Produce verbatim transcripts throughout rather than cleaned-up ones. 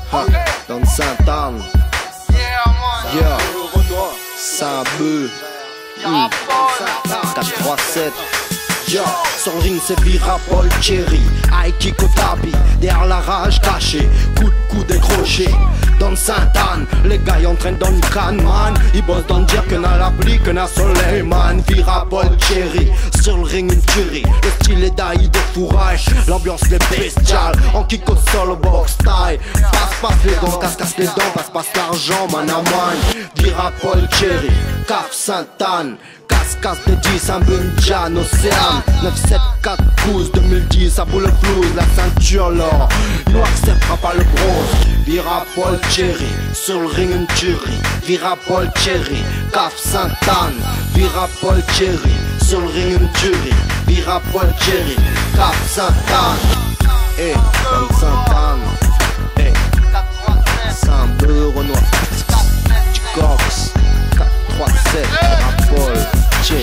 Ha, dans Sainte-Anne, yeah, Saint-Beu, mm. quatre trois sept, yeah. Son ring c'est Virapol Cherry, Aiki Kotabi, derrière la rage cachée, coup de coup décroché. Dans Sainte-Anne, les gars entraînent dans une canne, man. Ils bossent dans le dire que n'a l'appli, que n'a soleil, man. Virapol Cherry, sur le ring une tuerie. Le style est d'aïe de fourrage, l'ambiance les bestiale. En kiko solo box style. Passe, passe les dents, casse, casse les dents, passe, passe l'argent, man à man. Virapol Cherry, Cap Sainte-Anne. Casse-casse de dix, un Bunjan, Océane. Neuf sept quatre pouces, deux mille dix, à boule flouze, la ceinture l'or. Nous acceptera pas le bronze. Virapol Cherry, sur le ring une tuerie. Virapol Cherry, Cap Sainte-Anne. Virapol Cherry, sur le ring une tuerie. Virapol Cherry, Cap Sainte-Anne. Eh, comme Sainte-Anne. Eh, Saint-Beu, Renoir. Cox, quatre trois sept, Virapol Cherry.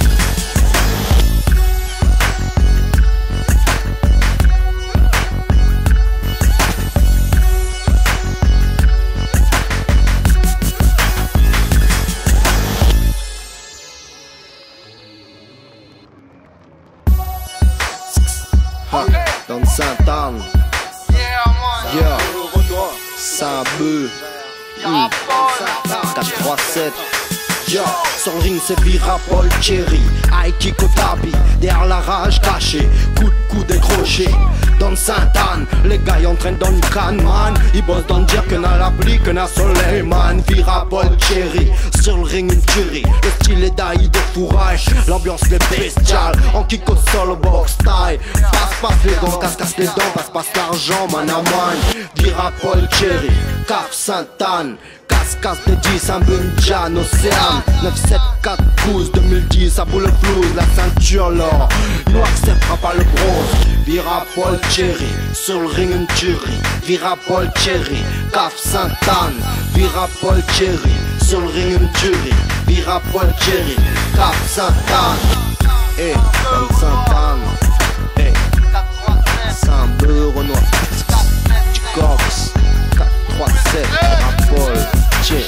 Dans Sainte-Anne, yeah, Saint-Beu, mm. quatre trois sept, yeah. Son ring c'est Virapol Cherry, Aiki Kotabi, derrière la rage cachée, coup de coup décroché. Dans Sainte-Anne, les gars entraînent dans une canne, man. Ils bossent dans le dire que n'a l'appli, que n'a soleil, man. Virapol Cherry, sur le ring une tuerie. Le style est d'aïe de fourrage, l'ambiance les bestiale. En kiko solo box style. Passe, passe les dents, casse, casse les dents, passe, passe l'argent, man à man. Virapol Cherry, Cap Sainte-Anne. Casse-casse de dix, un Bunjan, Océane. Neuf sept quatre pouces, deux mille dix, à boule flouze, la ceinture l'or. Nous acceptera pas le bronze. Virapol Cherry, sur le ring une tuerie. Virapol Cherry, Cap Sainte-Anne. Virapol Cherry, sur le ring une tuerie. Virapol Cherry, Cap Sainte-Anne. Eh, comme Sainte-Anne. Eh, Saint-Beu, Renoir. Cox, quatre trois sept, Virapol Cherry.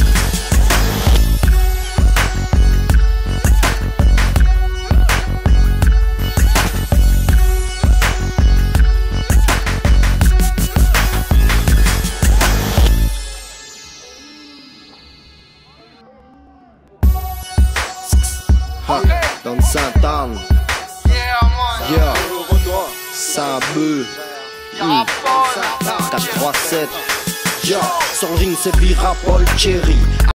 Ha, dans Sainte-Anne, yeah, Saint-Beu, mm. quatre trois sept, yeah. Son ring c'est Virapol Cherry.